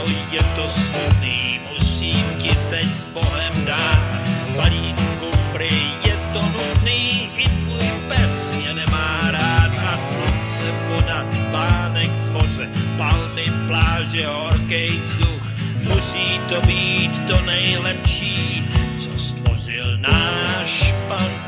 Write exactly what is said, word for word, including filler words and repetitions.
přesto je to smutný, musím ti teď s Bohem dát. Balím kufry, je to nutný, i tvůj pes mě nemá rád. A slunce, voda, vánek z moře, palmy, pláže, horkej vzduch. Musí to být to nejlepší, co stvořil náš Pan.